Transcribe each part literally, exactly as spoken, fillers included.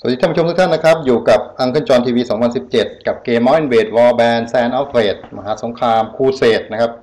สวัสดีท่านผู้ชมทุกท่านนะครับอยู่กับ Uncle John ที วี สองพันสิบเจ็ดกับเกม Mount and Blade Warband Sands of Fate มหาสงครามครูเสดนะครับ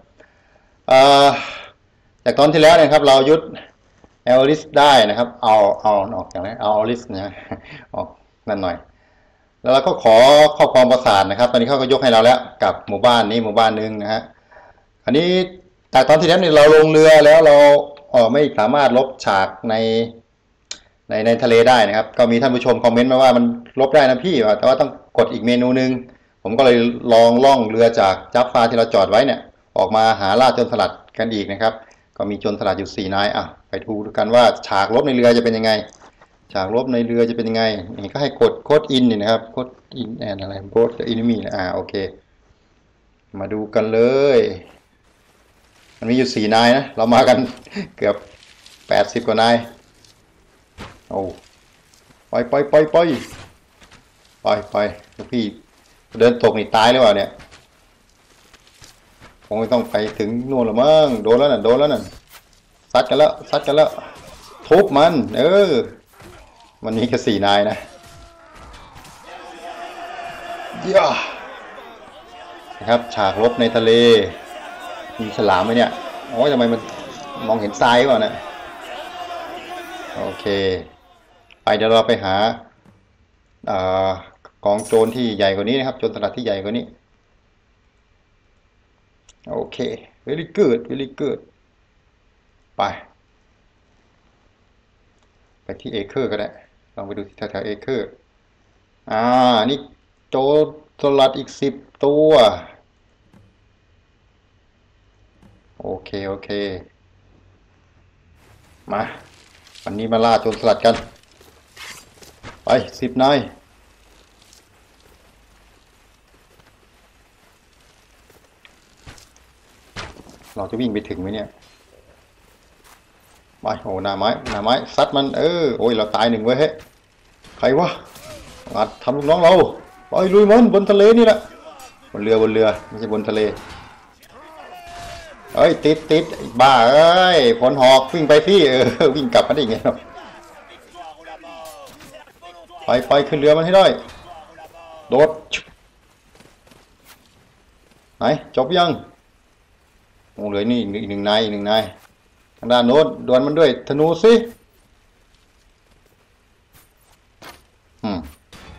จากตอนที่แล้วนะครับเรายึดเอลลิสได้นะครับเอาเอาออกอย่างนี้เอาเอลลิสนะออกนั่นหน่อยแล้วเราก็ขอครอบครองปราสาทนะครับตอนนี้เขาก็ยกให้เราแล้วกับหมู่บ้านนี้หมู่บ้านนึงนะฮะอันนี้จากตอนที่แล้วเนี่ยเราลงเรือแล้วเราเออไม่สามารถลบฉากในในในทะเลได้นะครับก็มีท่านผู้ชมคอมเมนต์มาว่ามันลบได้นะพี่แต่ว่าต้องกดอีกเมนูนึงผมก็เลยลองล่องเรือจากจัฟฟาที่เราจอดไว้เนี่ยออกมาหาล่าโจรสลัดกันอีกนะครับก็มีโจรสลัดอยู่สี่นายอ่ะไปดูกันว่าฉากลบในเรือจะเป็นยังไงฉากลบในเรือจะเป็นยังไงนี่ก็ให้กดโค้ดอินนี่นะครับโค้ดอินแอนอะไรโค้ดอินมี่อ่าโอเคมาดูกันเลยมันมีอยู่สี่นายนะเรามากันเกือบแปดสิบกว่านายโอ้ไปไปไปไปไปไปลูกพี่เดินตกนี่ตายหรือเปล่าเนี่ยคงไม่ต้องไปถึงนู่นหรอมั้งโดนแล้วน่ะโดนแล้วน่ะซัดกันแล้วซัดกันแล้วทุบมันเออมันมีแค่สี่นายนะย่านะครับฉากลบในทะเลมีฉลามไหมเนี่ยโอ้ยทำไมมันมองเห็นทรายวะเนี่ยโอเคไปเดี๋ยวเราไปหากองโจรที่ใหญ่กว่านี้นะครับโจรสลัดที่ใหญ่กว่านี้โอเค very good very good ไปไปที่เอเคอร์ก็ได้ลองไปดูที่แถวๆเอเคอร์อ่านี่โจรสลัดอีกสิบตัวโอเคโอเคมาวันนี้มาล่าโจรสลัดกันไปสิบนายเราจะวิ่งไปถึงไหมเนี่ยไปโอ้หน้าไม้หน้าไม้ซัดมันเออโอ้ยเราตายหนึ่งเว้ยเฮ้ใครวะอาจทำลูกน้องเราไปลุยมันบนทะเลนี่แหละบนเรือบนเรือไม่ใช่บนทะเลเอ้ยติดติดบ้าเอ้ยผลหอกวิ่งไปพี่เออวิ่งกลับมาได้ไงไปไปขึ้นเรือมันให้ได้โดดไหนจบยังโอ้เหลือนี่อีกหนึ่งนายอีกหนึ่งนายทางด้านโน้นดวลมันด้วยธนูสิอืม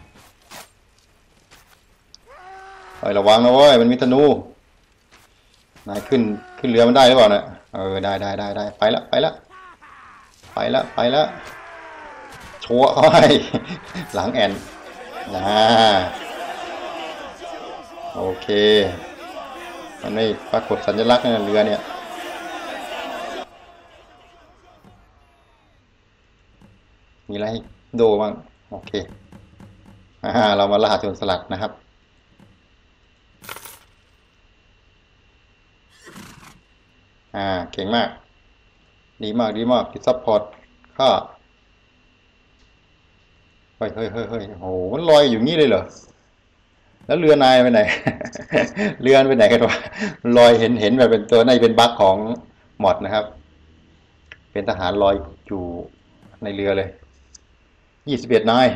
ไประวังนะเว้ยมันมีธนูนายขึ้นขึ้นเรือมันได้หรือเปล่าเนี่ยเออได้ได้ได้ได้ไปละไปละไปละไปละชัวร์เขาให้หลังแอนนะโอเคมันไม่ปรากฏสัญลักษณ์ในเรือเนี่ยมีอะไรให้โดบ้างโอเคอ่าเรามาล่าโจรสลัดนะครับอ่าเก่งมากดีมากดีมากที่ซัพพอร์ตข้าเฮ้ยเฮ้ยเฮ้ยเฮ้ยโอ้โหมันลอยอยู่งี้เลยเหรอแล้วเรือนายไปไหน เรือไปไหนกันวะลอยเห็นเห็นแบบเป็นตัวในเป็นบั๊กของมอดนะครับเป็นทหารลอยอยู่ในเรือเลยยี่สิบเอ็ดนาย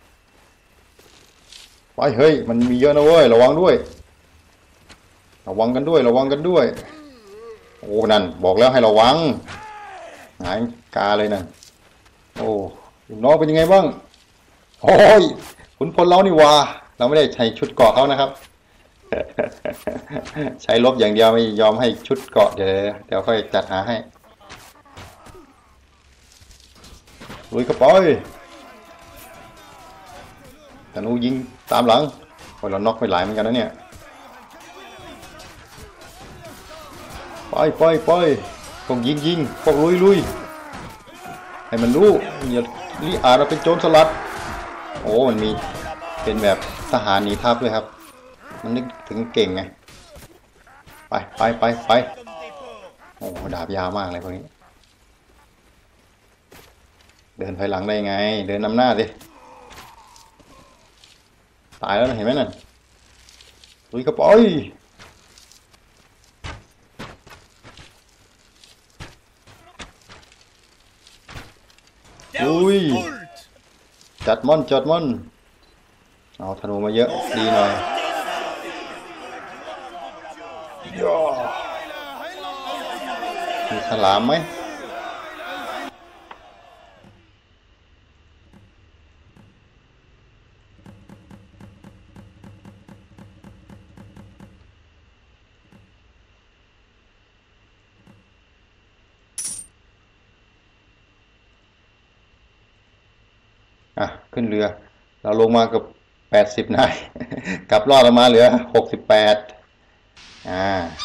ไปเฮ้ยมันมีเยอะนะเว้ยระวังด้วยระวังกันด้วยระวังกันด้วยโอ้นั่นบอกแล้วให้ระวังหายกาเลยนั่นโอ้น้องเป็นยังไงบ้างโอ้ยขุนพลเรานี่วะเราไม่ได้ใช้ชุดเกาะเขานะครับใช้ลบอย่างเดียวไม่ยอมให้ชุดเกาะเดี๋ยวเดี๋ยวค่อยจัดหาให้ลุยกระป๋อยธนูยิงตามหลังโอ้ยเราน็อกไปหลายเหมือนกันนะเนี่ยไปไปไปพวกยิงยิงพวกลุยลุยให้มันรู้อย่าลิอาเราเป็นโจรสลัดโอ้มันมีเป็นแบบทหารหนีทัพด้วยครับมันนึกถึงเก่งไงไปไปไปไปโอ้ดาบยาวมากเลยพวกนี้เดินถอยหลังได้ไงเดินนำหน้าดิตายแล้วเห็นไหมนั่นลุยกระป๋อยลุยจัดม่อนจัดม่อนเอาธนูมาเยอะดีหน่อยมีฉลามไหมอ่ะขึ้นเรือเราลงมากับแปดสิบนายกลับรอดออกมาเหลือหกสิบแปดอ่า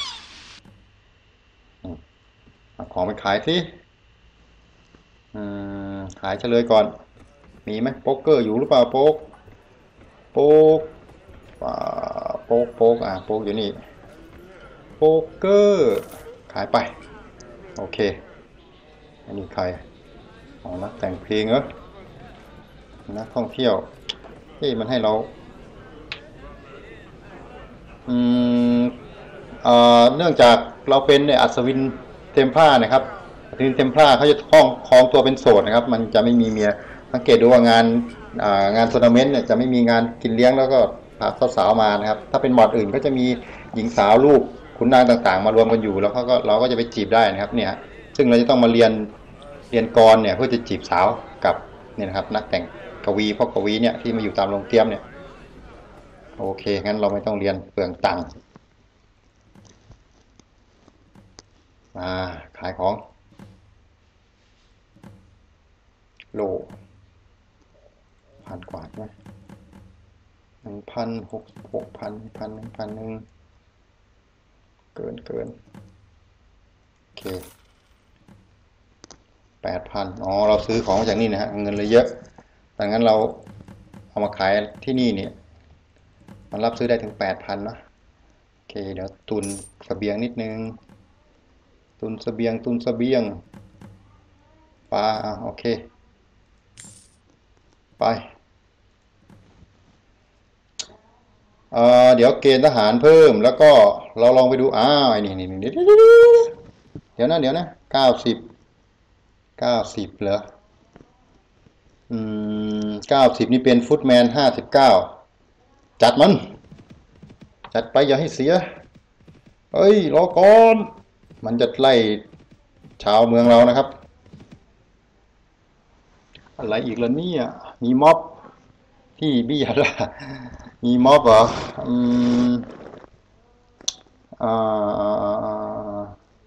เอาของไปขายสิอืมขายเฉลยก่อนมีไหมโป๊กเกอร์อยู่หรือเปล่าโป๊กโป๊กโป๊กโป๊กอ่ะโป๊กอยู่นี่โป๊กเกอร์ขายไปโอเคอันนี้ใครอ๋อนักแต่งเพลงเหรอนักท่องเที่ยวที่มันให้เราอืมเอ่อเนื่องจากเราเป็นอัศวินเทมพลานะครับอัศวินเทมพลาเขาจะคล้องคล้องตัวเป็นโสดนะครับมันจะไม่มีเมียสังเกตดูว่างานงานทัวร์นาเมนต์เนี่ยจะไม่มีงานกินเลี้ยงแล้วก็พาสาวๆมานะครับถ้าเป็นมอดอื่นก็จะมีหญิงสาวลูกขุนนางต่างๆมารวมกันอยู่แล้วเขาก็เราก็จะไปจีบได้นะครับเนี่ยซึ่งเราจะต้องมาเรียนเรียนกรเนี่ยเพื่อจะจีบสาวกับเนี่ยนะครับนักแต่งกวีพ่อกวีเนี่ยที่มาอยู่ตามโรงเตรียมเนี่ยโอเคงั้นเราไม่ต้องเรียนเปลืองตังค์มาขายของโลพันกว่าใช่ไหมหนึ่งพันหกหกพันพันหนึ่งพันหนึ่งเกินเกินโอเคแปดพันอ๋อเราซื้อของมาจากนี่นะฮะเงินเลยเยอะดังนั้นเราเอามาขายที่นี่เนี่ยมันรับซื้อได้ถึงแปดพันนะโอเคเดี๋ยวตุนเสบียงนิดนึงตุนเสบียงตุนเสบียงปลาโอเคไปเอ่อเดี๋ยวเกณฑ์ทหารเพิ่มแล้วก็เราลองไปดูอ้าวไอ้นี่นี่นี่เดี๋ยวนะเดี๋ยวนะเก้าสิบเก้าสิบเหรออืมเก้าสิบนี่เป็นฟุตแมนห้าสิบเก้าจัดมันจัดไปอย่าให้เสียเฮ้ยรอก่อนมันจะไล่ชาวเมืองเรานะครับอะไรอีกล่ะเนี่ยมีม็อบที่บี้ยาละมีม็อบเหรออืมอ่า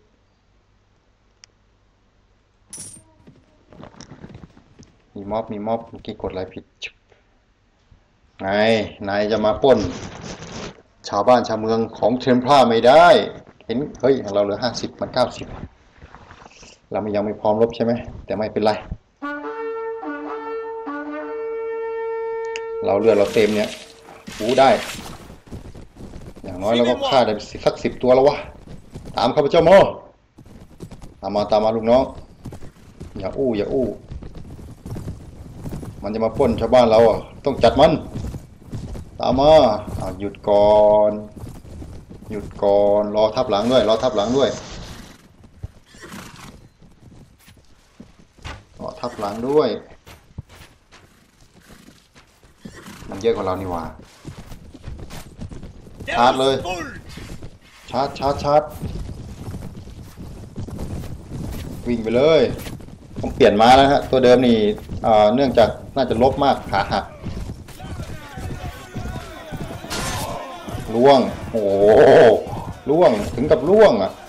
มีม็อบมีม็อบเมื่อกี้กดอะไรผิดไงนายจะมาปล้นชาวบ้านชาวเมืองของเทมเพลาไม่ได้เห็นเฮ้ยเราเหลือห้าสิบมันเก้าสิบเรายังไม่พร้อมรบใช่ไหมแต่ไม่เป็นไรเราเลือดเราเต็มเนี่ยหูได้อย่างน้อยเราก็ฆ่าได้สักสิบตัวแล้ววะตามข้าพเจ้าโมตามมาตามมาลูกน้องอย่าอู้อย่าอู้มันจะมาปล้นชาวบ้านเราอ่ะต้องจัดมันตามมาหยุดก่อนหยุดก่อนรอทับหลังด้วยรอทับหลังด้วยรอทับหลังด้วยมันเยอะกว่าเรานี่หว่าชาร์จเลยชาร์จชาร์จชาร์จวิ่งไปเลยต้องเปลี่ยนม้าแล้วฮะตัวเดิมนี่เนื่องจากน่าจะลบมากขาหักล่วงโอ้ล่วงถึงกับล่วงอ่ะ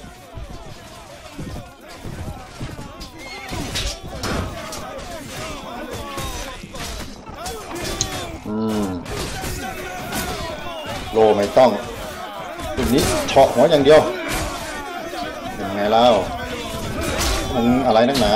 อืมโลไม่ต้องตัวนี้เฉาะหัวอย่างเดียวเป็นไงเล่ามันอะไรนักหนา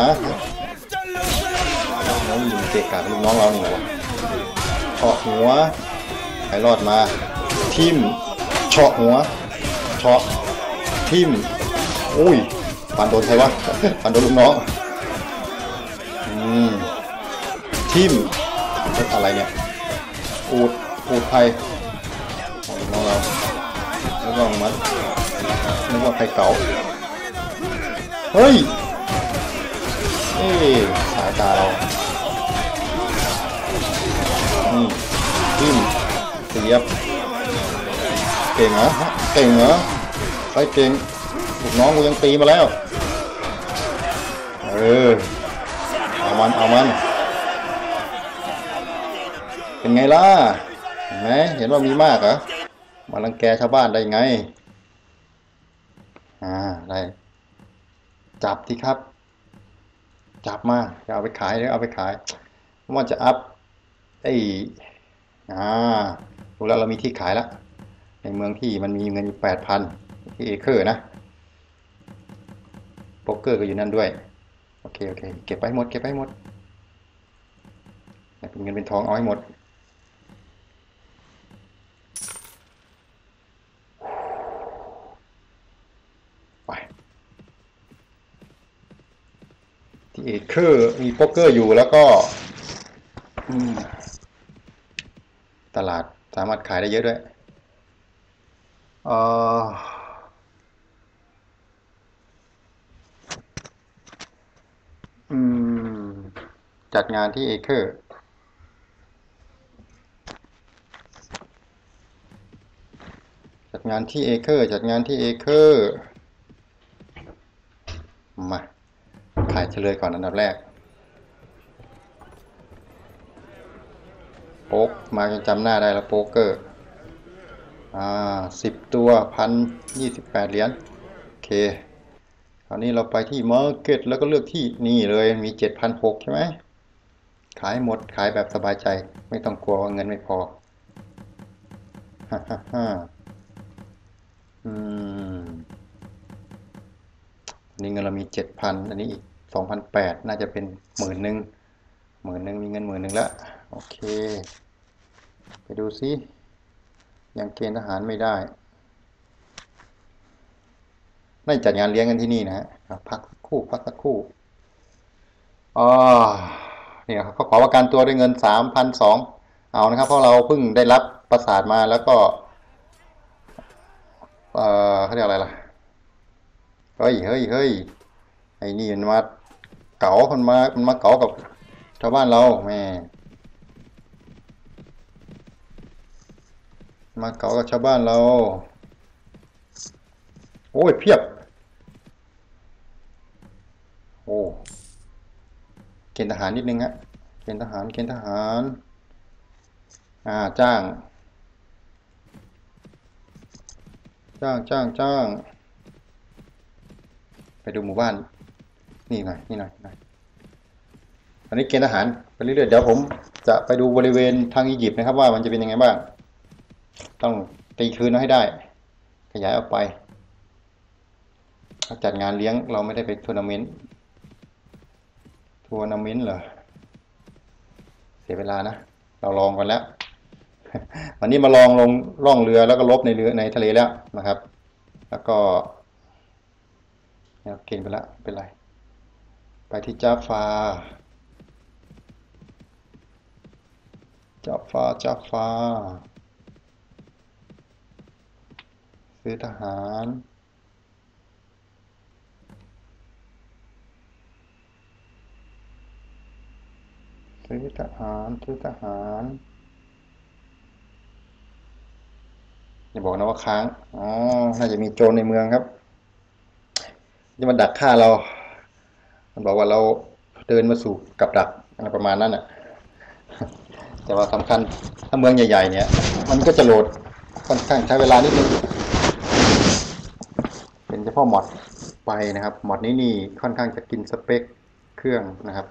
น้องยิงเตะกาดลูกน้องเราหนูเฉาะหัวใครรอดมาทิมเฉาะหัวเฉาะทิมอุ้ยฟันโดนใครวะฟันโดนลูกน้องอืมทิมอะไรเนี่ยอูดอูดไทยของลูกน้องเราแล้วก็มันนึกว่าใครเก่าเฮ้ยเอ๊สายตาเราเยียบเก่งเหรอเก่งเหรอใครเก่งลูกน้องกูยังตีมาแล้วเออเอามันเอามันเป็นไงล่ะเห็นไหมเห็นว่ามีมากเหรอมารังแกชาวบ้านได้ไงอ่าได้จับที่ครับจับมาจะเอาไปขายหรือเอาไปขายว่าจะอัพไอ้อ่าดูแล้วเรามีที่ขายแล้วในเมืองที่มันมีเงินอยู่แปดพันที่เอเคอร์นะโป๊กเกอร์ก็อยู่นั่นด้วยโอเคโอเคเก็บไปหมดเก็บไปหมดเป็นเงินเป็นทองเอาให้หมดไปที่เอเคอร์มีโป๊กเกอร์อยู่แล้วก็ตลาดสามารถขายได้เยอะด้วยเอ่ออืมจัดงานที่เอเคอร์จัดงานที่เอเคอร์จัดงานที่เอเคอร์มาขายเฉลยก่อนอันดับแรกโป๊กมาจนจำหน้าได้แล้วโป๊กเกอร์อ่าสิบตัวพันยี่สิบแปดเหรียญโอเคคราวนี้เราไปที่มาร์เก็ตแล้วก็เลือกที่นี่เลยมีเจ็ดพันหกใช่ไหมขายหมดขายแบบสบายใจไม่ต้องกลัวว่าเงินไม่พอฮ่าฮ่าฮ่าอืมนี่เงินเรามีเจ็ดพันอันนี้อีกสองพันแปดน่าจะเป็นหมื่นหนึ่งหมื่นหนึ่งมีเงินหมื่นหนึ่งแล้วโอเคไปดูซิยังเกณฑ์ทหารไม่ได้ได้จัดงานเลี้ยงกันที่นี่นะฮะพักสักครู่พักสักครู่อ๋อเนี่ยเขาขอประกันตัวด้วยเงินสามพันสองเอานะครับเพราะเราเพิ่งได้รับประสาทมาแล้วก็เออเขาเรียกอะไรล่ะเฮ้ยเฮ้ยเฮ้ยไอ้นี่มันมาเก๋ามันมามันมาเก๋ากับชาวบ้านเราแม่มาเก๋ากับชาวบ้านเราโอ้ยเพียบโอ้เกณฑ์ทหารนิดนึงฮะเกณฑ์ทหารเกณฑ์ทหารอ่าจ้างจ้างจ้างจ้างไปดูหมู่บ้านนี่หน่อยนี่หน่อยหน่อยอันนี้เกณฑ์ทหารไปเรื่อยๆเดี๋ยวผมจะไปดูบริเวณทางอียิปต์นะครับว่ามันจะเป็นยังไงบ้างต้องตีคืนให้ได้ขยายออกไปจัดงานเลี้ยงเราไม่ได้ไปทัวร์นาเมนต์ทัวร์นาเมนต์เหรอเสียเวลานะเราลองกันแล้ววันนี้มาลองลงล่องเรือแล้วก็ลบในเรือในทะเลแล้วนะครับแล้วก็เนี่ยเก่งไปแล้วเป็นไรไปที่จาฟาจาฟาจาฟาซื้อทหารซื้อทหารซื้อทหารอย่าบอกนะว่าค้างอ๋อน่าจะมีโจรในเมืองครับจะมาดักฆ่าเรามันบอกว่าเราเดินมาสู่กับดักอะไรประมาณนั้นอ่ะแต่ว่าสำคัญถ้าเมืองใหญ่ๆเนี่ยมันก็จะโหลดค่อนข้างใช้เวลานิดนึงเป็นเฉพาะมอดไปนะครับมอดนี้นี่ค่อนข้างจะกินสเปคเครื่องนะครับ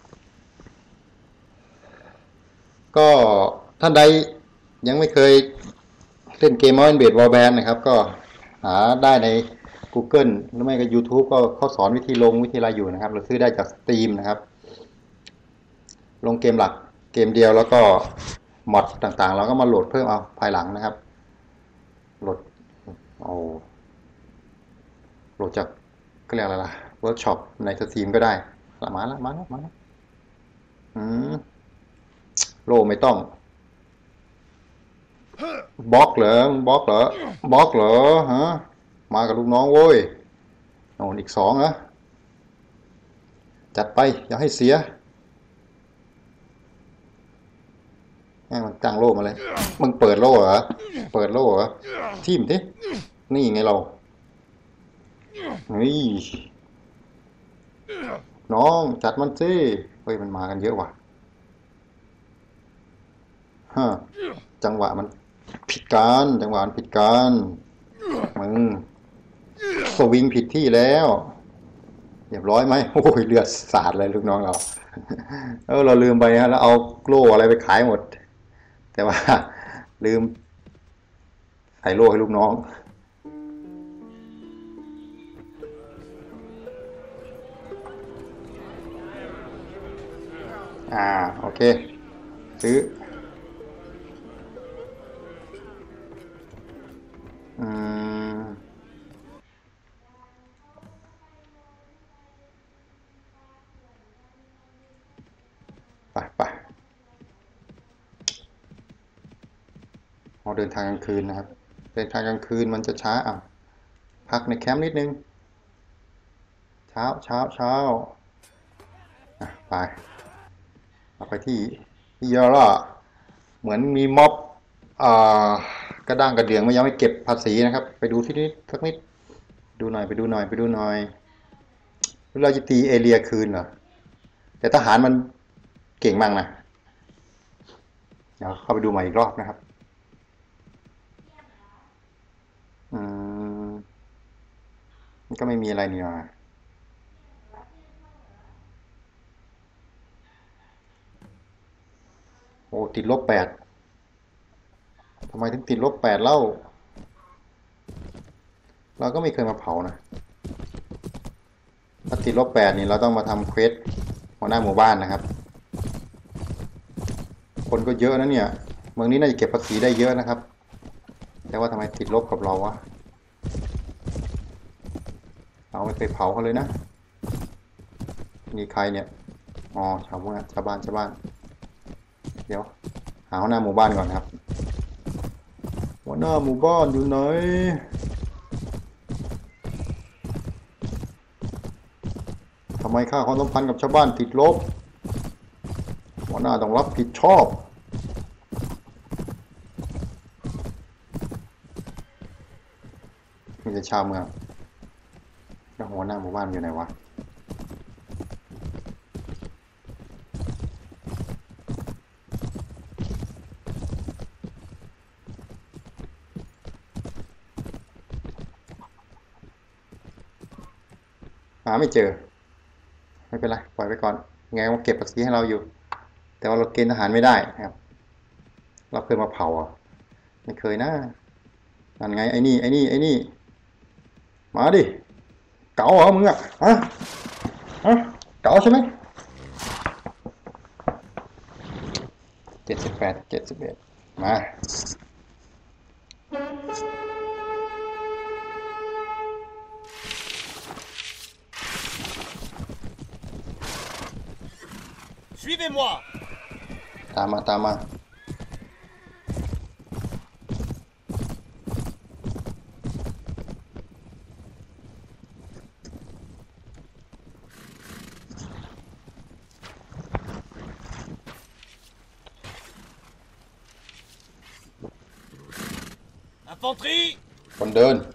ก็ท่านใดยังไม่เคยเล่นเกม Mount and Blade Warband นะครับก็หาได้ใน Google หรือไม่ก็ YouTube ก็เขาสอนวิธีลงวิธีอะไรอยู่นะครับเราซื้อได้จาก Steam นะครับลงเกมหลักเกมเดียวแล้วก็มอดต่างๆเราก็มาโหลดเพิ่มเอาภายหลังนะครับโหลดโอ้โหลดจากก็เรียกอะไรล่ะเวิร์กช็อปใน Steam ก็ได้มาแล้วมาแล้วมาแล้วอืมโลไม่ต้องบล็อกเหรอบล็อกเหรอบล็อกเหรอฮะมากับลูกน้องโว้ยโน่นอีกสองนะจัดไปอย่าให้เสียมันตั้งโล่มาเลยมึงเปิดโล่เหรอเปิดโล่เหรอทิ่มดินี่ไงเรานี่น้องจัดมันสิเฮ้ยมันมากันเยอะว่ะฮะจังหวะมันผิดการจังหวะมันผิดการมึงสวิงผิดที่แล้วเรียบร้อยไหมโอ้ยเลือดสาดเลยลูกน้องเราเออเราลืมไปฮะแล้วเอาโล่อะไรไปขายหมดแต่ว่าลืมใส่โล่ให้ลูกน้องอ่าโอเคซื้ออืมไปไปเราเดินทางกลางคืนนะครับเดินทางกลางคืนมันจะช้าอ่ะพักในแคมป์นิดนึงเช้าเช้าเช้าอ่ะไปเอาไปที่ที่ยาร่าเหมือนมีม็อบอ่ากระด้างกระเดื่องมันยังไม่เก็บภาษีนะครับไปดูที่นี่สักนิดดูหน่อยไปดูหน่อยไปดูหน่อยเราจะตีเอเรียคืนเหรอแต่ทหารมันเก่งมากนะเดี๋ยวเข้าไปดูใหม่อีกรอบนะครับอืมมันก็ไม่มีอะไรนี่หว่าโอ้ติดลบแปดทำไมถึงติดลบแปดเล่าเราก็ไม่เคยมาเผานะถ้าติดลบแปดนี่เราต้องมาทำเควสหัวหน้าหมู่บ้านนะครับคนก็เยอะนะเนี่ยเมืองนี้น่าจะเก็บภาษีได้เยอะนะครับแต่ว่าทำไมติดลบกับเราวะเราไม่เคยเผาเขาเลยนะนี่ใครเนี่ยอ๋อชาวบ้านชาวบ้านชาวบ้านเดี๋ยวหาหัวหน้าหมู่บ้านก่อนครับหัวหน้าหมู่บ้านอยู่ไหนทำไมค่าความสัมพันธ์กับชาวบ้านติดลบหัวหน้าต้องรับผิดชอบมีแต่ชาวเมืองแล้วหัวหน้าหมู่บ้านอยู่ไหนวะหาไม่เจอไม่เป็นไรปล่อยไปก่อนไงว่าเก็บภาษีให้เราอยู่แต่ว่าเราเกณฑ์ทหารไม่ได้ครับเราเคยมาเผาอ่ะไม่เคยนะนั่นไงไอ้นี่ไอ้นี่ไอ้นี่มาดิเก๋าเหรอมึงอ่ะฮะฮะเก๋าใช่ไหมเจ็ดสิบแปดเจ็ดสิบเอ็ดมา Suivez-moi. ตามมาตามมา Infanterie. คนเดิน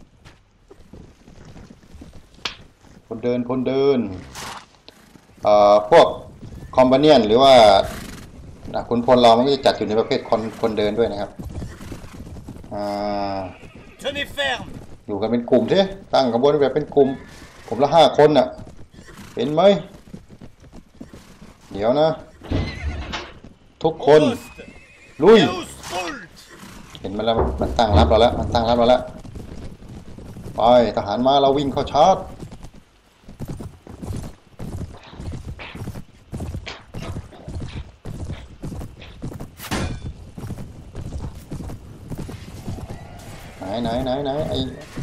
คนเดินคนเดินเอ่อพวกคอมบาเนียนหรือว่าขุนพลเรามันก็จะจัดอยู่ในประเภทคนคนเดินด้วยนะครับอ่า Tenez ferme. อยู่กันเป็นกลุ่มใช่ตั้งขบวนแบบเป็นกลุ่มกลุ่มละห้าคนน่ะเห็นไหมเดี๋ยวนะทุกคน Poste. ลุย Deus Vult. เห็นมันแล้วมันตั้งรับเราแล้วมันตั้งรับเราแล้วไปทหารมาเราวิ่งเข้าชาร์จไหนไหนไหนไหนไอ้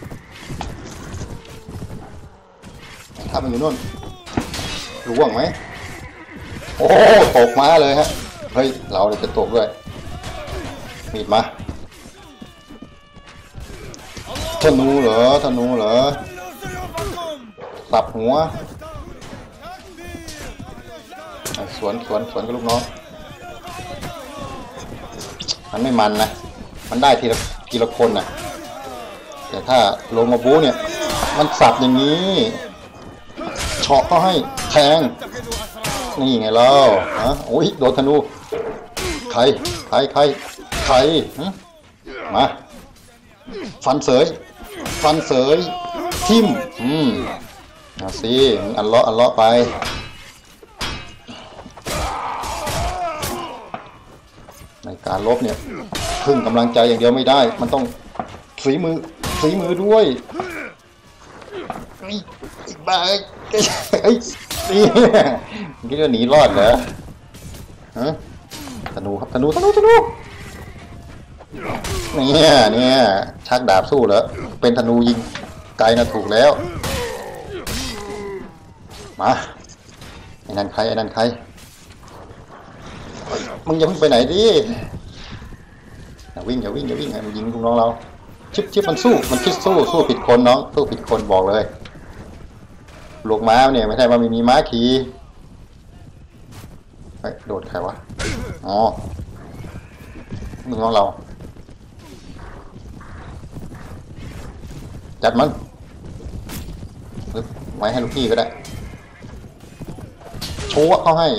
ถ้ามันอยู่นู่นร่วงไหมโอ้ตกมาเลยฮะเฮ้ยเราเดี๋ยวจะตกด้วยมีดมาธนูเหรอธนูเหรอสับหัวสวนสวนสวนกับลูกน้องมันไม่มันนะมันได้ทีละทีละคนนะแต่ถ้าลงมาบู๊เนี่ยมันสับอย่างนี้เฉาะก็ให้แทงนี่ไงเล่าฮะโอ้ยโดนธนูใครใครใครใครมาฟันเสยฟันเสยทิ่มอืมเอาสิอันเลาะอันเลาะไปในการลบเนี่ยพึ่งกำลังใจอย่างเดียวไม่ได้มันต้องฝีมือฝีมือด้วยอีกบ้าไอ้นี่คิดว่าหนีรอดเหรอฮะธนูครับธนูธนูธนูเนี่ยเนี่ยชักดาบสู้เหรอเป็นธนูยิงไกลนะถูกแล้วมาไอ้นั่นใครไอ้นั่นใครมึงอย่าเพิ่งไปไหนดิอย่าวิ่งอย่าวิ่งอย่าวิ่งมันยิงลูกน้องเราชิบชิบมันสู้มันคิดสู้สู้ผิดคนน้องสู้ผิดคนบอกเลยลูกม้าเนี่ยไม่ใช่ว่าไม่มีม้าขี่เฮ้ยโดดใครวะอ๋อลูกน้องเราจัดมันไว้ให้ลูกพี่ก็ได้โชว์เขาให้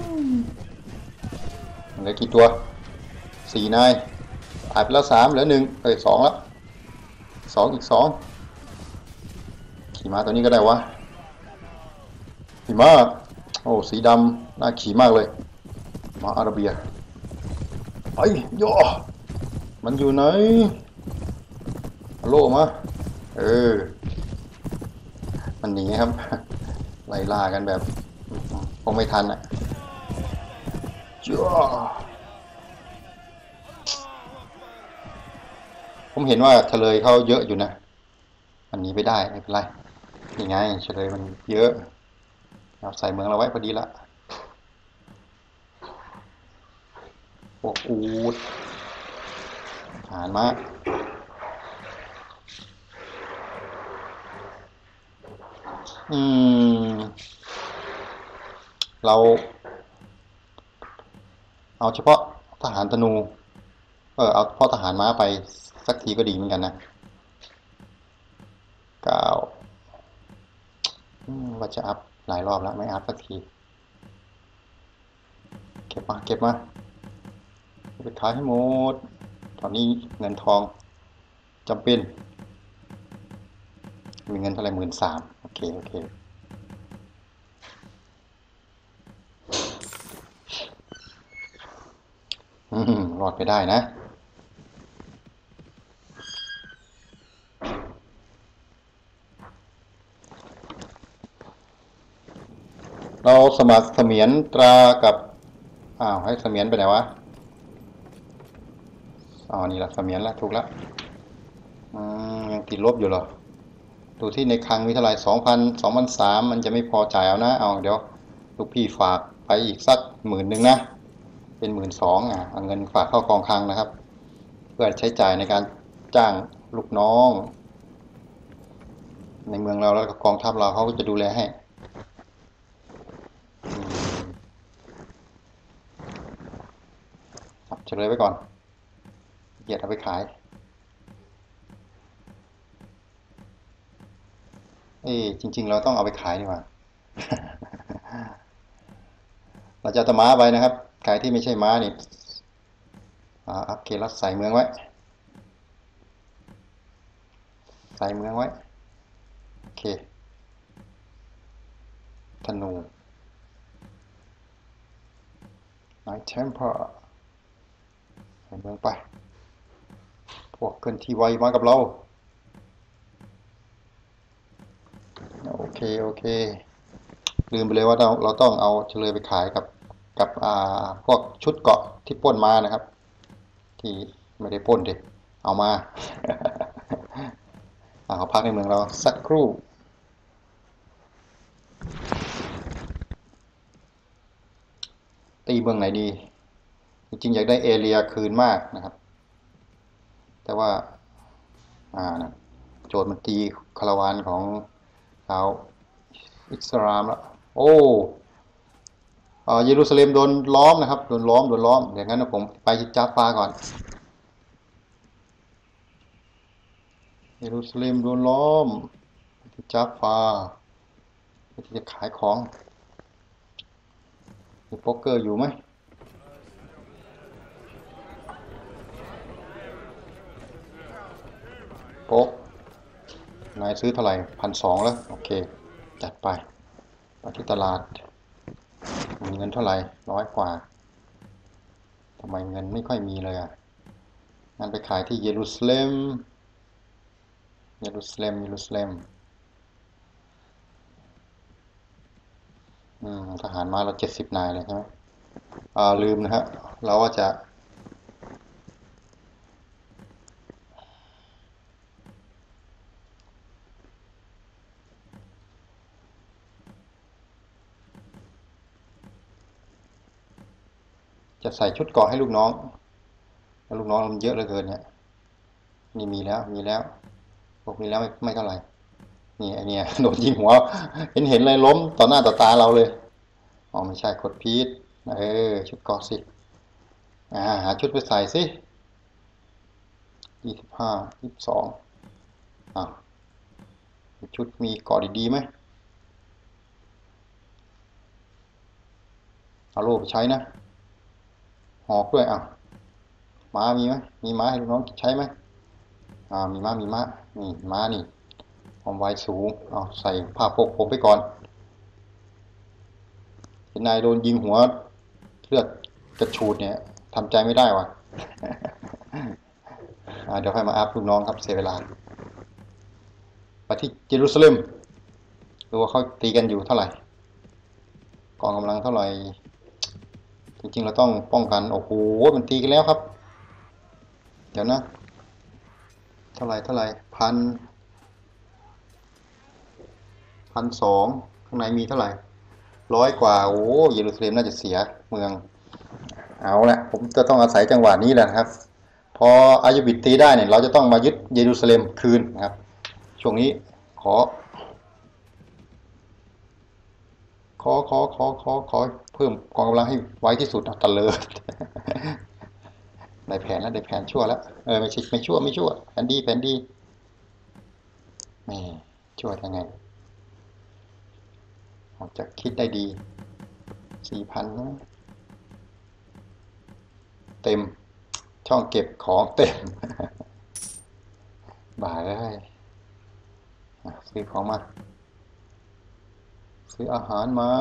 เหลือกี่ตัวสี่นายตายไปแล้วสามเหลือหนึ่งเอ้ยสองแล้วสองอีกสองขี่ม้าตัวนี้ก็ได้วะขี่ม้าโอ้สีดำน่าขี่มากเลยม้าอาราเบียไอ้ย่อมันอยู่ไหนฮัลโหลมาเออมันหนีครับไล่ล่ากันแบบคงไม่ทันอ่ะจ้าผมเห็นว่าเฉลยเขาเยอะอยู่นะมันหนีไปได้ไม่เป็นไรนี่ไงเฉลยมันเยอะเราใส่เมืองเราไว้พอดีละพวกอูดหานมาอืมเราเอาเฉพาะทหารธนูเออเอาเฉพาะทหารม้าไปสักทีก็ดีเหมือนกันนะเก้าว่าจะอัพหลายรอบแล้วไม่อัพสักทีเก็บมาเก็บมาไปขายให้หมดตอนนี้เงินทองจำเป็นมีเงินเท่าไหร่หมื่นสามโอเคโอเคอืมรอดไปได้นะเราสมัครเสมียนตรากับอ้าวให้เสมียนไปไหนวะอ๋อนี่ละเสมียนละถูกละอืมยังติดลบอยู่เหรอดูที่ในคลังมีเท่าไหร่สองพันสองพันสามมันจะไม่พอจ่ายเอานะเอาเดี๋ยวลูกพี่ฝากไปอีกสักหมื่นหนึ่งนะเป็นหมื่นสองอ่ะเอาเงินฝากเข้ากองคลังนะครับเพื่อใช้จ่ายในการจ้างลูกน้องในเมืองเราแล้วก็กองทัพเราเขาก็จะดูแลให้เฉลยไว้ก่อนเหยียดเอาไปขายเอ้จริงๆเราต้องเอาไปขายดีกว่า เราจะตะม้าไปนะครับใครที่ไม่ใช่ม้านี่อัพเกรดรัดใส่เมืองไว้ใส่เมืองไว้โอเคธนูไนท์เทมเพอร์ใส่เมืองไปพวกเกินที่ไวมากับเราโอเคโอเคลืมไปเลยว่าเราเราต้องเอาเฉลยไปขายกับกับอ่าพวกชุดเกาะที่ปล้นมานะครับที่ไม่ได้ปล้นดิเอามา เอาพักในเมืองเราสักครู่ตีเมืองไหนดีจริงๆอยากได้เอเรียคืนมากนะครับแต่ว่าอ่านะโจทย์มันตีคาราวานของชาวอิสลามแล้วโอ้เยรูซาเล็มโดนล้อมนะครับโดนล้อมโดนล้อมอย่างนั้นนะผมไปจาฟาก่อนเยรูซาเล็มโดนล้อมจาฟาที่จะขายของมีโป๊กเกอร์อยู่ไหมโป๊กนายซื้อเท่าไหร่พันสองแล้วโอเคจัดไปไปที่ตลาดมีเงินเท่าไหร่ร้อยกว่าทำไมเงินไม่ค่อยมีเลยอ่ะงั้นไปขายที่เยรูซาเล็มเยรูซาเล็มเยรูซาเล็มอืมทหารมาเราเจ็ดสิบนายเลยใช่ไหมอ่าลืมนะฮะเราว่าจะจะใส่ชุดเกราะให้ลูกน้องแล้วลูกน้องมันเยอะเหลือเกินเนี่ยนี่มีแล้วมีแล้วพวกนี้แล้วไม่ไม่เท่าไหร่นี่ไอเนี่ยโดนยิงหัวเห็นเห็นเลยล้มต่อหน้าต่อตาเราเลยอ๋อไม่ใช่กดพีทเออชุดเกราะสิอ่าหาชุดไปใส่สิยี่สิบห้ายี่สิบสองอ่ะชุดมีเกราะดีๆไหมเอาโล่ไปใช้นะหอกด้วยอ่ะม้ามีไหมมีม้าให้ลูกน้องใช้ไหมอ่ามีม้ามีม้านี่ม้านี่ความไวสูงเอาใส่ผ้าพกผมไปก่อนเห็นนายโดนยิงหัวเลือดกระฉูดเนี่ยทำใจไม่ได้ว่ะ เดี๋ยวค่อยมาอัพลูกน้องครับเสียเวลาไปที่เยรูซาเล็มดูว่าเขาตีกันอยู่เท่าไหร่กองกำลังเท่าไหร่จริงๆเราต้องป้องกันโอ้โหมันตีกันแล้วครับเดี๋ยวนะเท่าไหร่เท่าไหร่พันพันสองข้างในมีเท่าไหร่ร้อยกว่าโอ้เยรูซาเล็มน่าจะเสียเมืองเอาละผมจะต้องอาศัยจังหวะนี้แหละครับพออายุบิดตีได้เนี่ยเราจะต้องมายึดเยรูซาเล็มคืนนะครับช่วงนี้ขอขอขอขอขอขอเพิ่มกองกำลังให้ไวที่สุดตะเลิดได้แผนแล้วได้แผนชั่วแล้วเออไม่ใช่ไม่ชั่วไม่ชั่วแผนดีแผนดีนี่ชั่วยังไงออกจากคิดได้ดีสี่พันนะเต็มช่องเก็บของเต็มบ่ายเลยซื้อของมาซื้ออาหารมา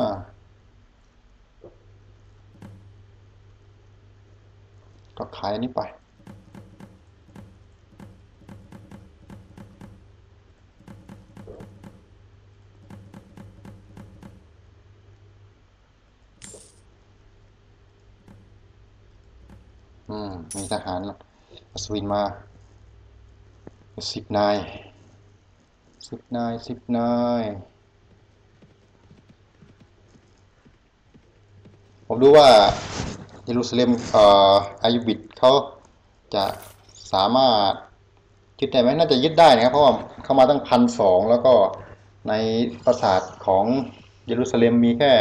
ก็ขายอันนี้ไปอืมมีทหารอัศวินมาสิบนายสิบนายสิบนายผมดูว่าเยรูซาเล็มเอ่ออายุบิดเขาจะสามารถยึดได้ไหมน่าจะยึดได้นะครับเพราะว่าเข้ามาตั้งพันสองแล้วก็ในปราสาทของเยรูซาเล็มมีแค่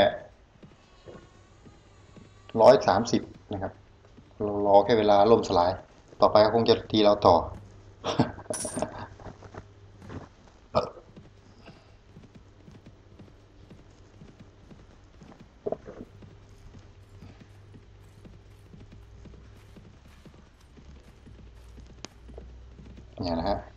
ร้อยสามสิบนะครับเรารอแค่เวลาล่มสลายต่อไปคงจะตีเราต่อ เนี่ยนะฮะ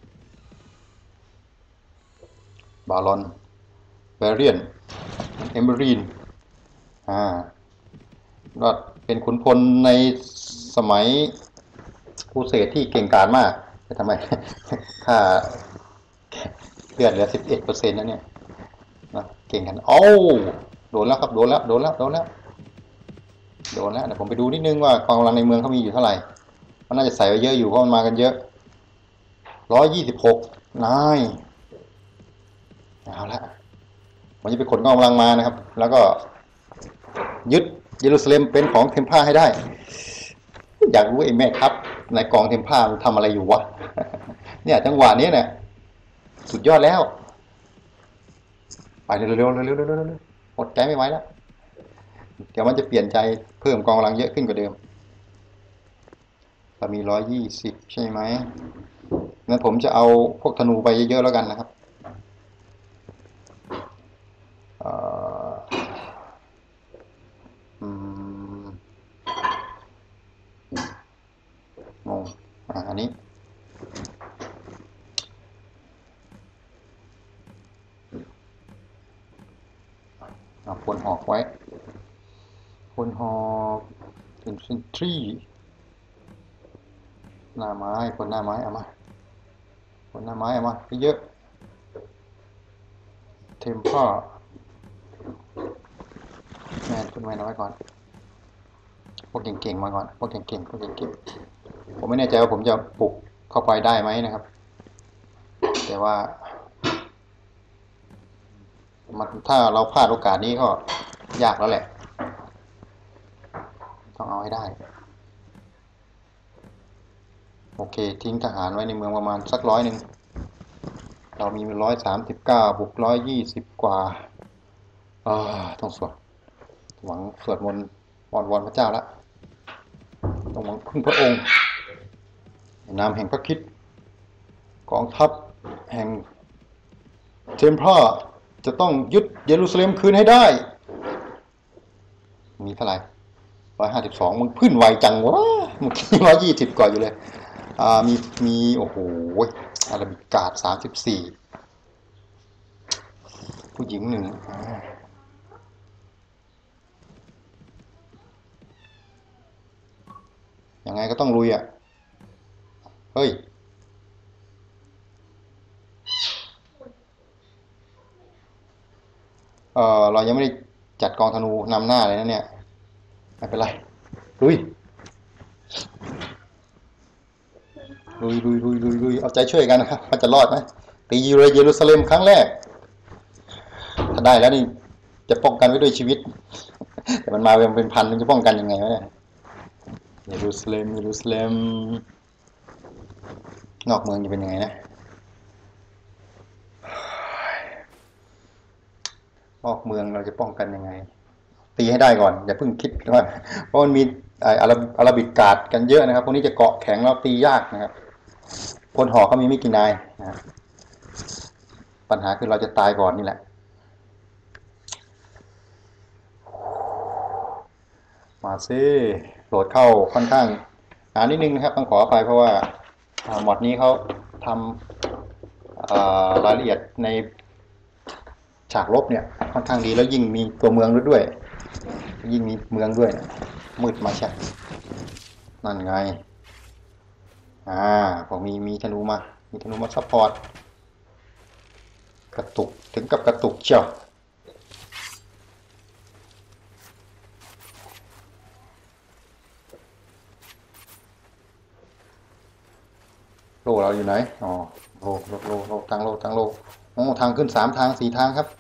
บาลอนเบเรียนเอมเบรีนอ่าก็เป็นขุนพลในสมัยครูเสดที่เก่งกาจมากแต่ทำไม ค่าเลือดเหลือสิบเอ็ดเปอร์เซ็นต์นะเนี่ยนะเก่งกันโอ้โดนแล้วครับโดนแล้วโดนแล้วโดนแล้วโดนแล้วเดี๋ยวผมไปดูนิดนึงว่ากองกำลังในเมืองเขามีอยู่เท่าไหร่มันน่าจะใส่ไว้เยอะอยู่เพราะมันมากันเยอะร้อยยี่สิบหกนายเอาละผมจะไปขนกองกำลังมานะครับแล้วก็ยึดเยรูซาเล็มเป็นของเทมพลาให้ได้อยากรู้ไอ้แม่ครับในกองเทมพลามันทำอะไรอยู่วะเนี่ยจังหวะนี้เนี่ยสุดยอดแล้วไปเร็วๆเร็วๆเร็วๆเร็วๆอดใจไม่ไหวแล้วเดี๋ยวมันจะเปลี่ยนใจเพิ่มกองกำลังเยอะขึ้นกว่าเดิมเรามีร้อยยี่สิบใช่ไหมงั้นผมจะเอาพวกธนูไปเยอะๆแล้วกันนะครับอืมงงอ่ะอันนี้เอาพลหอกไว้พลหอกเป็นเซนทรีหน้าไม้พลหน้าไม้เอามาพลหน้าไม้เอามาเยอะเทมพ่อแมนคุณแมนเอาไว้ก่อนพวกเก่งๆมาก่อนพวกเก่งๆพวกเก่งๆผมไม่แน่ใจว่าผมจะปลุกเข้าไปได้ไหมนะครับแต่ว่ามันถ้าเราพลาดโอกาสนี้ก็ยากแล้วแหละต้องเอาให้ได้โอเคทิ้งทหารไว้ในเมืองประมาณสักร้อยหนึ่งเรามีร้อยสามสิบเก้าบุกร้อยยี่สิบกว่าอ่าต้องสวดหวังสวดมนต์วอนวอนพระเจ้าละต้องหวังพึ่งพระองค์นามแห่งพระคริสต์กองทัพแห่งเทมเพลาร์จะต้องยึดเยรูซาเล็มคืนให้ได้มีเท่าไหร่ร้อยห้าสิบสองมึงพื้นไวจังวะมึงร้อยยี่สิบกว่าอยู่เลยอ่ามีมีโอ้โหอาราบิกาดสามสิบสี่ผู้หญิงหนึ่งยังไงก็ต้องลุยอ่ะเฮ้ยเออเรายังไม่ได้จัดกองธนูนำหน้าเลยนะเนี่ยไม่เป็นไรลุยลุยลุยลุยลุยลุยเอาใจช่วยกันนะครับมันจะรอดไหมตีเยรูซาเล็มครั้งแรกถ้าได้แล้วนี่จะป้องกันไว้ด้วยชีวิตแต่มันมาเป็นพันมันจะป้องกันยังไงวะเนี่ยเยรูซาเล็มเยรูซาเล็มนอกเมืองจะเป็นยังไงนะนอกเมืองเราจะป้องกันยังไงตีให้ได้ก่อนอย่าเพิ่งคิดว่าเพราะมันมีอาราอาราบิกกาดกันเยอะนะครับพวกนี้จะเกาะแข็งแล้วตียากนะครับพลหอกก็มีไม่กี่นายนะปัญหาคือเราจะตายก่อนนี่แหละมาซิโหลดเข้าค่อนข้างนานนิดนึงนะครับต้องขออภัยเพราะว่าหมอดนี้เขาทำรายละเอียดในฉากลบเนี่ยค่อนข้างดีแล้วยิ่งมีตัวเมืองด้วยยิ่งมีเมืองด้วยมืดมาใช่นั่นไงอ่าผมมีมีธนูมามีธนูมาซัพพอร์ตกระตุกถึงกับกระตุกเชียวโลเราอยู่ไหนอ๋อโลโลโลโลทางโลทางโลโอ้ทางขึ้นสามทางสี่ทางครับ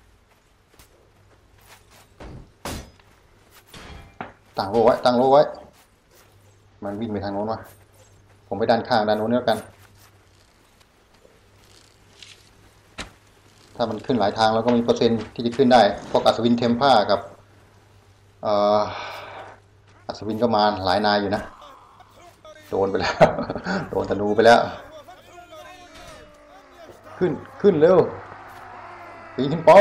ตั้งโลไว้ตั้งโลไว้มันวิ่งไปทางโน้นวะผมไปด้านข้างด้านโน้นแล้วกันถ้ามันขึ้นหลายทางแล้วก็มีเปอร์เซ็นต์ที่จะขึ้นได้พวกอัศวินเทมพ่ากับอัศวินก็มาหลายนายอยู่นะโดนไปแล้วโดนธนูไปแล้วขึ้นขึ้นเร็วปีนขึ้นไป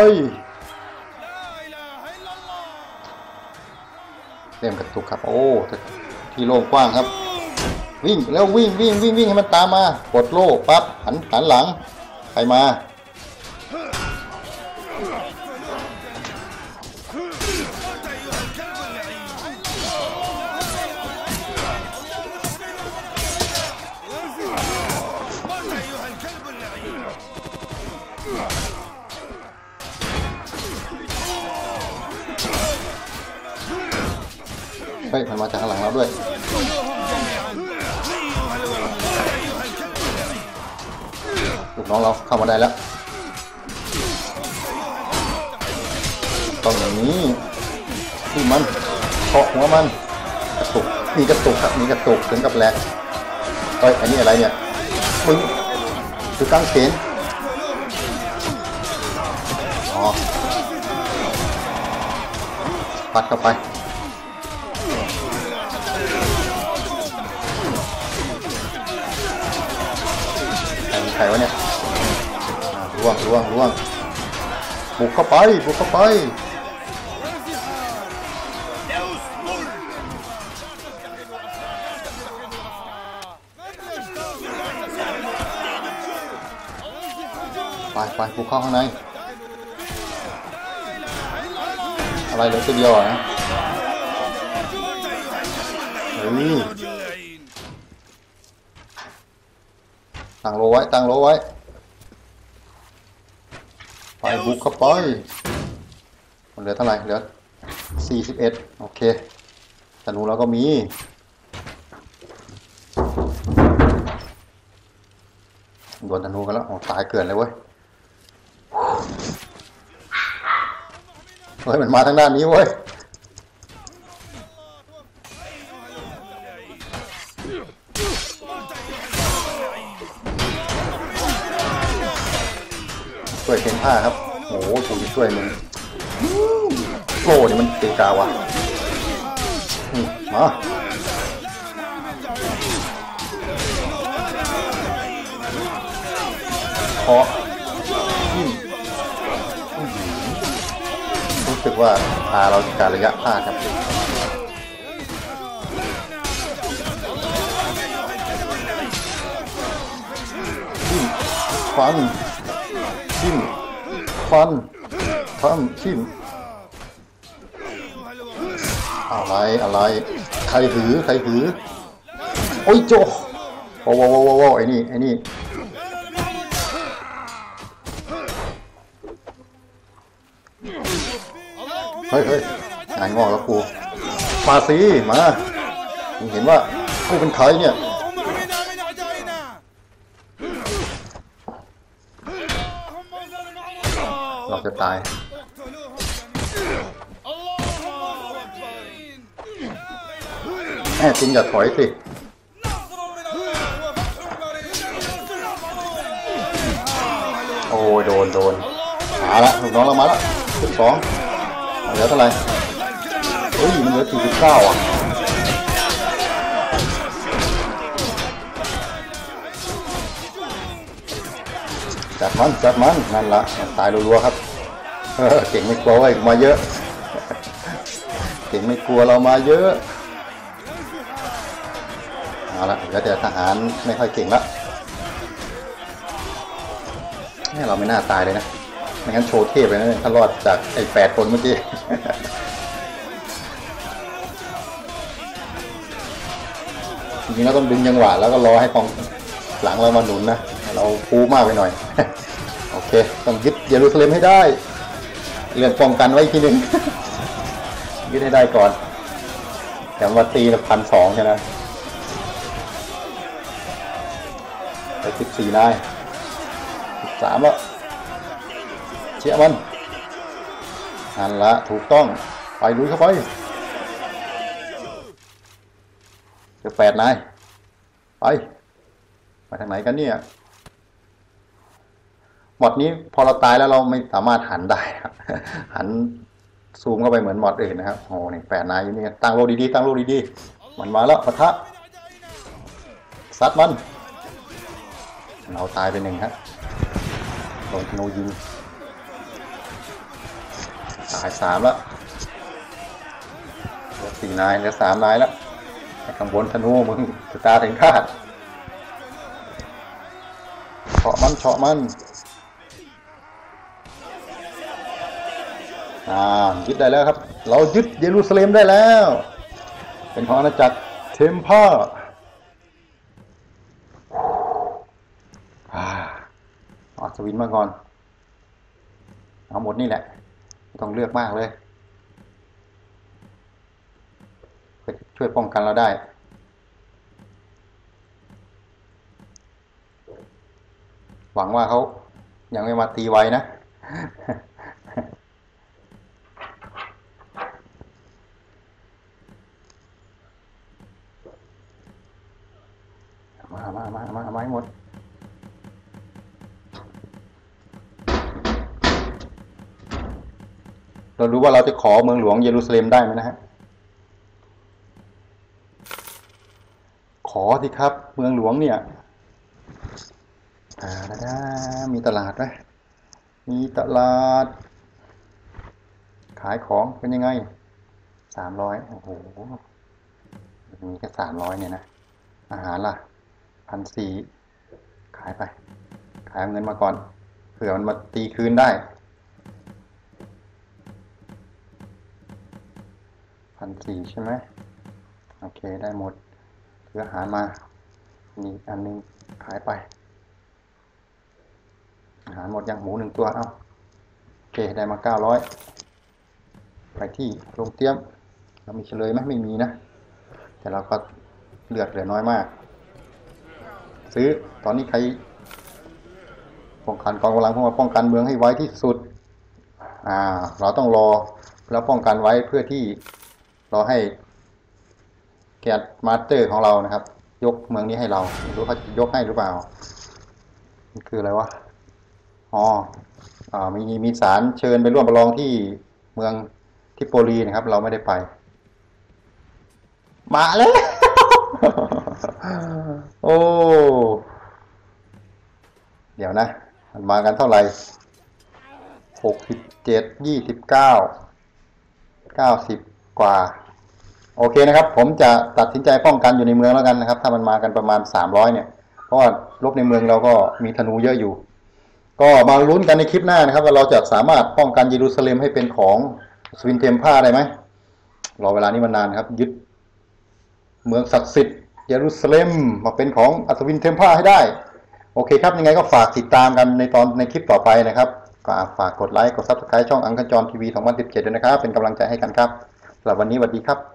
เริ่มกระตุกครับโอ้ที่โล่งกว้างครับวิ่งแล้ววิ่งวิ่งวิ่งวิ่งให้มันตามมากดโล่ปั๊บหันหันหลังใครมาเฮ้ยมันมาจากข้างหลังเราด้วยลูกน้องเราเข้ามาได้แล้วต้องอย่างนี้ที่มันเคาะหัวมันกระตุกมีกระตุกครับมีกระตุกถึงกับแหลกเฮ้ยอันนี้อะไรเนี่ยมึงคือกางเขนอ๋อพัดเข้าไปใครมีใครวะเนี่ยล่วงล่วงล่วงบุกเข้าไปบุกเข้าไปไปไปบุกเข้าข้างในอะไรเหลือตัวเดียวนะเฮ้ยตั้งโลไว้ตั้งโลไว้ไปบุกเข้าไปมันเหลือเท่าไหร่เหลือสี่สิบเอ็ดโอเคธนูเราก็มีโดนธนูกันแล้วโอ้ตายเกินเลยเว้ยเฮ้ยมันมาทางด้านนี้เว้ยช่วยเข็นผ้าครับโอ้โหกูจะช่วยมึงโอ้นี่มันเกกาวะมาขอรู้สึกว่าพาเราการระยะพลาดครับทิ่มฟันทิ่มฟันทำทิ่มอะไรอะไรใครถือใครถือโอ้ยโจโว้โว้โว้โว้ไอ้นี่ไอ้นี่เฮ้ยเฮ้ยงานงอกแล้วกูมาสิมามึงเห็นว่ากูเป็นใครเนี่ยเราจะตายแม่จิงอย่าถอยสิโอ้ยโดนโดนมาละลูกน้องเรามาละสิบสองเหลือเท่าไหร่เฮ้ยมันเหลือสี่สิบเก้าอ่ะจัดมันจัดมันนั่นละตายรัวๆครับเก่งไม่กลัวไว้มาเยอะเก่งไม่กลัวเรามาเยอะเอาละเดี๋ยวแต่ทหารไม่ค่อยเก่งละนี่เราไม่น่าตายเลยนะไม่งั้นโชว์เทพเลยนะถ้ารอดจากไอ้แปดคนเมื่อกี้จริงๆเราต้องดึงจังหวะแล้วก็รอให้กองหลังเรามาหนุนนะเราฟูมากไปหน่อยโอเคต้องยึดเยรูซาเล็มให้ได้เรื่องป้องกันไว้ทีหนึ่งยึดให้ได้ก่อนแต่ว่าตีละพันสองใช่ไหมไปสิบสี่นายสิบสามแล้วเชี่ยมันนั่นละถูกต้องไปลุยเข้าไปเดี๋ยวแปดนายไปไปทางไหนกันเนี่ยหมดนี้พอเราตายแล้วเราไม่สามารถหันได้ครับหันซูมเข้าไปเหมือนหมดอื่นนะครับโอ้นี่แปดนายอยู่นี่ตั้งโลดีๆตั้งโลดีๆมันมาแล้วปะทะซัดมันเราตายไปหนึ่งครับโดนธนูยิงตายสามแล้วเหลือสี่นายเหลือสามนายแล้วข้างบนธนูมึงจะตาถึงคาดเฉาะมันเฉาะมันอ่ายึดได้แล้วครับเรายึดเยรูซาเล็มได้แล้วเป็นของอาณาจักรเทมเพลเอาสวินมาก่อนเอาหมดนี่แหละไม่ต้องเลือกมากเลยช่วยป้องกันเราได้หวังว่าเขายังไม่มาตีไวนะมามามามามาให้หมดเรารู้ว่าเราจะขอเมืองหลวงเยรูซาเล็มได้ไหมนะฮะขอสิครับเมืองหลวงเนี่ยอ่าได้มีตลาดไหมมีตลาดขายของเป็นยังไงสามร้อยโอ้โหมีแค่สามร้อยเนี่ยนะอาหารล่ะพันสี่ขายไปขายเงินมาก่อนเผื่อมันมาตีคืนได้พันสี่ใช่ไหมโอเคได้หมดซื้ออาหารมานี่อันนึงขายไปอาหารหมดยังหมูหนึ่งตัวเอาโอเคได้มาเก้าร้อยไปที่โรงเตรียมเรามีเฉลยไหมไม่มีนะแต่เราก็เลือดเหลือน้อยมากซื้อตอนนี้ใครป้องกันกองกำลังพวกมาป้องกันเมืองให้ไว้ที่สุดอ่าเราต้องรอแล้วป้องกันไว้เพื่อที่รอให้แกนมาสเตอร์ของเรานะครับยกเมืองนี้ให้เราไม่รู้เขาจะยกให้หรือเปล่ามันคืออะไรวะอ๋ออ่ามีมีสารเชิญไปร่วมประลองที่เมืองทิโปลีนะครับเราไม่ได้ไปมาแล้ว โอ้เดี๋ยวนะมันมากันเท่าไหร่หกสิบเจ็ดยี่สิบเก้าเก้าสิบกว่าโอเคนะครับผมจะตัดสินใจป้องกันอยู่ในเมืองแล้วกันนะครับถ้ามันมากันประมาณสามร้อยเนี่ยเพราะว่าลบในเมืองเราก็มีธนูเยอะอยู่ก็มาลุ้นกันในคลิปหน้านะครับว่าเราจะสามารถป้องกันเยรูซาเล็มให้เป็นของสวินเทมพาได้ไหมรอเวลานี้มานานครับยึดเมืองศักดิ์สิทธิ์เยรูซาเล็มมาเป็นของอัศวินเทมพาให้ได้โอเคครับยังไงก็ฝากติดตามกันในตอนในคลิปต่อไปนะครับก็ฝากกดไลค์กด ซับสไครบ์ ช่องอังคจรทีวีสองพันสิบเจ็ดด้วยนะครับเป็นกำลังใจให้กันครับสำหรับวันนี้สวัสดีครับ